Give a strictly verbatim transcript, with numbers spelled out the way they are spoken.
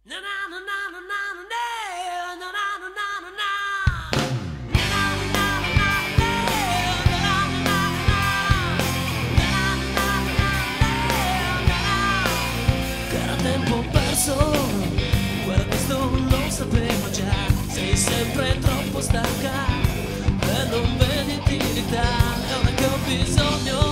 Tempo perso, guarda questo lo sapevo già. Sei sempre troppo stanca e non vedi utilità. È ora che ho bisogno